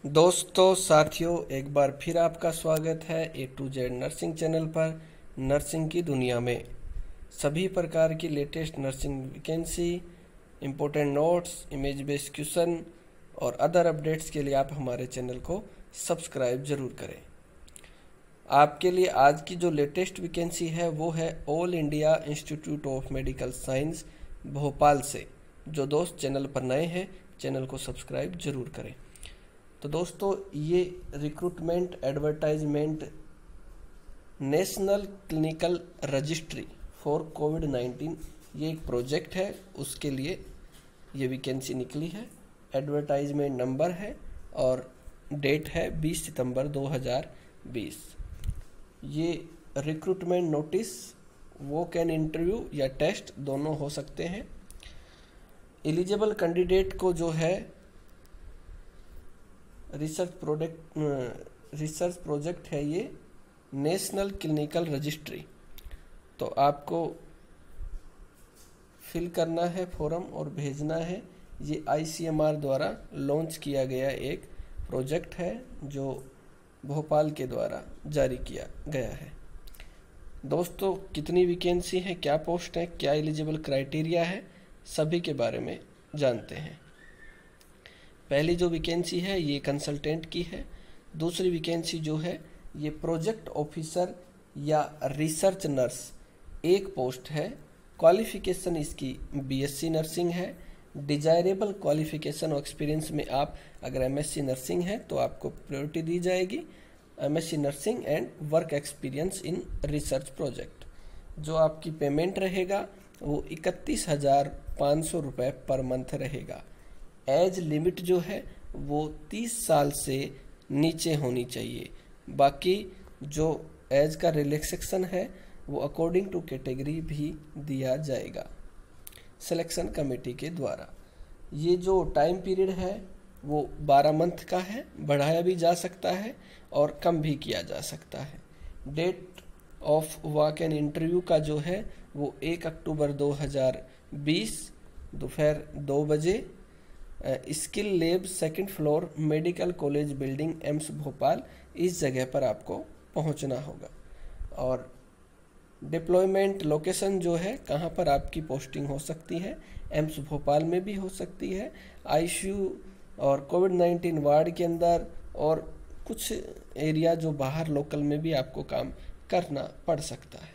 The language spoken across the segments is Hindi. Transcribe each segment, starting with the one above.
दोस्तों साथियों, एक बार फिर आपका स्वागत है A to Z nursing channel पर। नर्सिंग की दुनिया में सभी प्रकार की latest nursing vacancy, important notes, image based question और अदर अपडेट्स के लिए आप हमारे चैनल को सब्सक्राइब ज़रूर करें। आपके लिए आज की जो लेटेस्ट वैकेंसी है वो है all India institute of medical science Bhopal से। जो दोस्त चैनल पर नए हैं, चैनल को सब्सक्राइब ज़रूर करें। तो दोस्तों, ये recruitment advertisement national clinical registry for कोविड-19 ये एक प्रोजेक्ट है, उसके लिए ये वैकेंसी निकली है। एडवर्टाइजमेंट नंबर है और डेट है 20 सितंबर 2020। ये रिक्रूटमेंट नोटिस वो कैन इंटरव्यू या टेस्ट दोनों हो सकते हैं। एलिजिबल कैंडिडेट को जो है रिसर्च प्रोजेक्ट है ये नेशनल क्लिनिकल रजिस्ट्री। तो आपको फिल करना है फॉर्म और भेजना है। ये ICMR द्वारा लॉन्च किया गया एक प्रोजेक्ट है जो भोपाल के द्वारा जारी किया गया है। दोस्तों, कितनी वैकेंसी है, क्या पोस्ट है, क्या एलिजिबल क्राइटेरिया है, सभी के बारे में जानते हैं। पहली जो वैकेंसी है ये कंसल्टेंट की है। दूसरी वैकेंसी जो है ये प्रोजेक्ट ऑफिसर या रिसर्च नर्स एक पोस्ट है। क्वालिफिकेशन इसकी BSc नर्सिंग है। डिजायरेबल क्वालिफिकेशन और एक्सपीरियंस में आप अगर MSc नर्सिंग है तो आपको प्रायोरिटी दी जाएगी। MSc nursing and work experience in research project. जो आपकी पेमेंट रहेगा वो 31,500 रुपये पर मंथ रहेगा। एज लिमिट जो है वो 30 साल से नीचे होनी चाहिए। बाकी जो एज का रिलैक्सेशन है वो अकॉर्डिंग टू कैटेगरी भी दिया जाएगा सिलेक्शन कमेटी के द्वारा। ये जो टाइम पीरियड है वो 12 मंथ का है, बढ़ाया भी जा सकता है और कम भी किया जा सकता है। Date of walk and interview का जो है वो 1 अक्टूबर 2020 दोपहर 2 बजे skill lab 2nd floor medical college building AIIMS Bhopal, इस जगह पर आपको पहुंचना होगा। और डिप्लॉयमेंट लोकेशन जो है कहां पर आपकी पोस्टिंग हो सकती है, एम्स भोपाल में भी हो सकती है, ICU और कोविड-19 वार्ड के अंदर, और कुछ एरिया जो बाहर लोकल में भी आपको काम करना पड़ सकता है।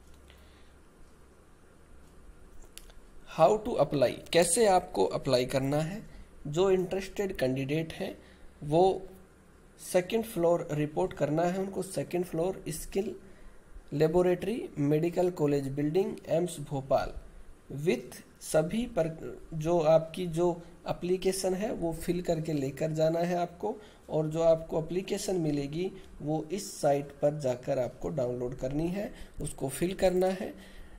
हाउ टू अप्लाई, कैसे आपको अप्लाई करना है। जो इंटरेस्टेड कैंडिडेट हैं वो 2nd फ्लोर रिपोर्ट करना है उनको। 2nd floor skill laboratory medical college building AIIMS Bhopal with सभी पर जो आपकी जो एप्लीकेशन है वो फिल करके लेकर जाना है आपको। और जो आपको एप्लीकेशन मिलेगी वो इस साइट पर जाकर आपको डाउनलोड करनी है, उसको फिल करना है।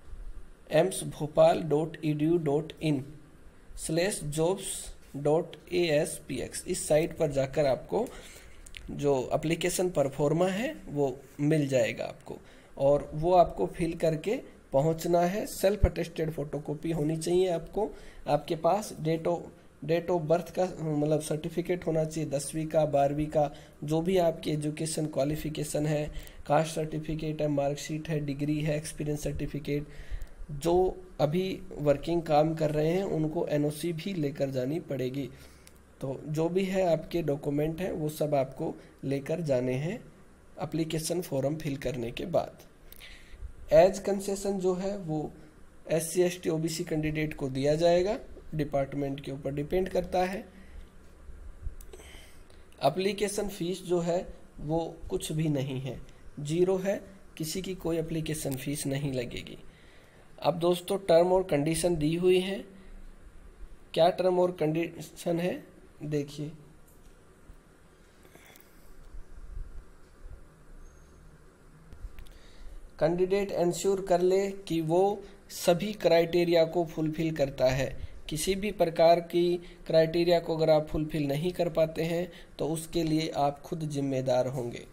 emsbhopal.edu.in/jobs.aspx इस साइट पर जाकर आपको जो एप्लीकेशन परफॉर्मा है वो मिल जाएगा आपको, और वो आपको फिल करके पहुंचना है। सेल्फ अटेस्टेड फोटोकॉपी होनी चाहिए आपको। आपके पास डेट ऑफ बर्थ का मतलब सर्टिफिकेट होना चाहिए, 10वीं का, 12वीं का, जो भी आपकी एजुकेशन क्वालिफिकेशन है, कास्ट सर्टिफिकेट है, मार्कशीट है, डिग्री है, एक्सपीरियंस सर्टिफिकेट। जो अभी वर्किंग काम कर रहे हैं उनको NOC भी लेकर जानी पड़ेगी। तो जो भी है आपके डॉक्यूमेंट हैं वो सब आपको लेकर जाने हैं एप्लीकेशन फॉर्म फिल करने के बाद। एज कंसेशन जो है वो SC ST OBC कैंडिडेट को दिया जाएगा, डिपार्टमेंट के ऊपर डिपेंड करता है। एप्लीकेशन फीस जो है वो कुछ भी नहीं है, 0 है, किसी की कोई एप्लीकेशन फीस नहीं लगेगी। अब दोस्तों, टर्म और कंडीशन दी हुई है। क्या टर्म और कंडीशन है देखिए। कैंडिडेट इंश्योर कर ले कि वो सभी क्राइटेरिया को फुलफिल करता है। किसी भी प्रकार की क्राइटेरिया को अगर आप फुलफिल नहीं कर पाते हैं तो उसके लिए आप खुद जिम्मेदार होंगे।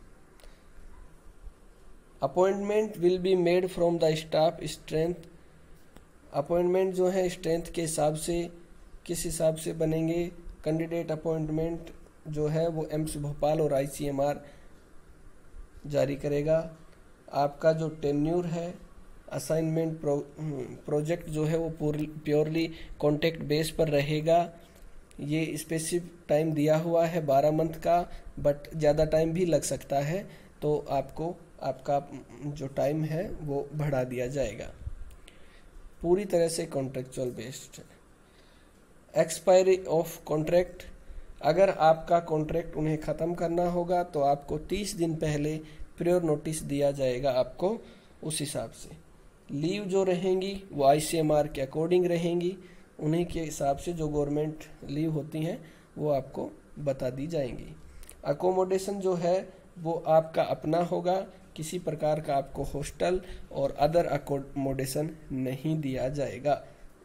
Appointment will be made from the staff strength. Appointment जो है स्ट्रेंथ के हिसाब से किस हिसाब से बनेंगे। कैंडिडेट अपॉइंटमेंट जो है वो एम्स भोपाल और ICMR जारी करेगा। आपका जो टेन्यूर है, असाइनमेंट प्रोजेक्ट जो है वो प्योरली कॉन्ट्रैक्ट बेस पर रहेगा। ये स्पेसिफिक टाइम दिया हुआ है 12 मंथ का, बट ज़्यादा टाइम भी लग सकता है, तो आपको आपका जो टाइम है वो बढ़ा दिया जाएगा। पूरी तरह से कॉन्ट्रेक्चुअल बेस्ड है। एक्सपायरी ऑफ कॉन्ट्रैक्ट, अगर आपका कॉन्ट्रैक्ट उन्हें ख़त्म करना होगा तो आपको 30 दिन पहले प्रायर नोटिस दिया जाएगा आपको उस हिसाब से। लीव जो रहेंगी वो ICMR के अकॉर्डिंग रहेंगी, उन्हीं के हिसाब से जो गवर्नमेंट लीव होती हैं वो आपको बता दी जाएंगी। अकोमोडेशन जो है वो आपका अपना होगा, किसी प्रकार का आपको हॉस्टल और अदर अकोमोडेशन नहीं दिया जाएगा।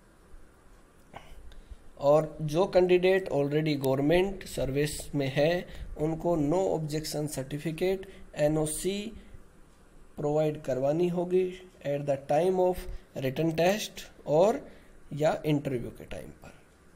और जो कैंडिडेट ऑलरेडी गवर्नमेंट सर्विस में है उनको no objection certificate NOC provide करवानी होगी at the time of written test और या इंटरव्यू के टाइम पर।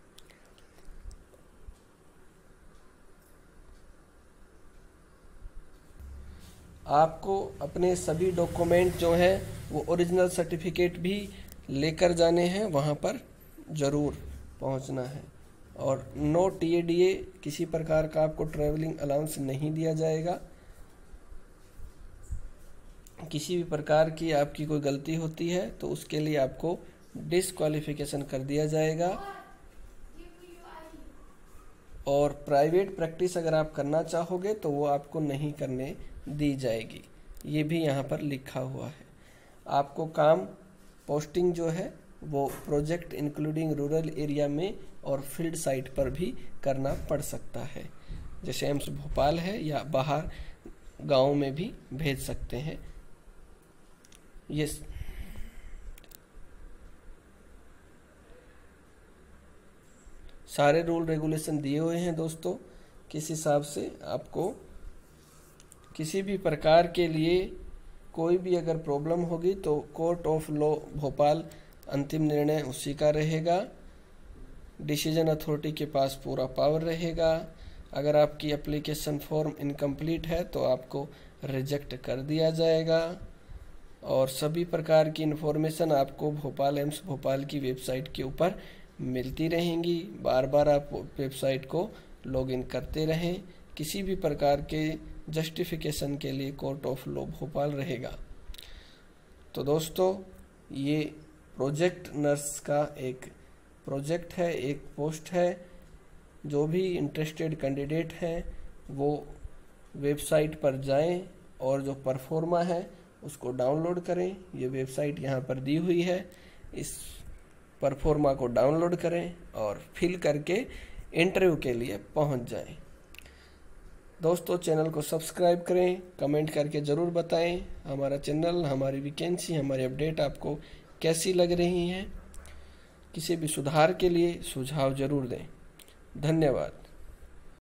आपको अपने सभी डॉक्यूमेंट जो हैं वो ओरिजिनल सर्टिफिकेट भी लेकर जाने हैं, वहाँ पर ज़रूर पहुँचना है। और नो TADA, किसी प्रकार का आपको ट्रैवलिंग अलाउंस नहीं दिया जाएगा। किसी भी प्रकार की आपकी कोई गलती होती है तो उसके लिए आपको डिस्क्वालिफिकेशन कर दिया जाएगा। और प्राइवेट प्रैक्टिस अगर आप करना चाहोगे तो वो आपको नहीं करने दी जाएगी, ये भी यहाँ पर लिखा हुआ है। आपको काम पोस्टिंग जो है वो प्रोजेक्ट इंक्लूडिंग रूरल एरिया में और फील्ड साइट पर भी करना पड़ सकता है, जैसे एम्स भोपाल है या बाहर गाँव में भी भेज सकते हैं। ये सारे रूल रेगुलेशन दिए हुए हैं दोस्तों, किस हिसाब से आपको किसी भी प्रकार के लिए कोई भी अगर प्रॉब्लम होगी तो कोर्ट ऑफ लॉ भोपाल अंतिम निर्णय उसी का रहेगा। डिसीजन अथॉरिटी के पास पूरा पावर रहेगा। अगर आपकी एप्लीकेशन फॉर्म इनकम्प्लीट है तो आपको रिजेक्ट कर दिया जाएगा। और सभी प्रकार की इन्फॉर्मेशन आपको भोपाल एम्स भोपाल की वेबसाइट के ऊपर मिलती रहेंगी। बार बार आप वेबसाइट को लॉगिन करते रहें। किसी भी प्रकार के जस्टिफिकेशन के लिए कोर्ट ऑफ लॉ भोपाल रहेगा। तो दोस्तों, ये प्रोजेक्ट नर्स का एक प्रोजेक्ट है, एक पोस्ट है। जो भी इंटरेस्टेड कैंडिडेट हैं वो वेबसाइट पर जाएं और जो परफॉर्मा है उसको डाउनलोड करें। ये वेबसाइट यहाँ पर दी हुई है, इस परफॉर्मा को डाउनलोड करें और फिल करके इंटरव्यू के लिए पहुँच जाएं। दोस्तों, चैनल को सब्सक्राइब करें, कमेंट करके ज़रूर बताएं हमारा चैनल, हमारी वैकेंसी, हमारी अपडेट आपको कैसी लग रही हैं। किसी भी सुधार के लिए सुझाव ज़रूर दें। धन्यवाद।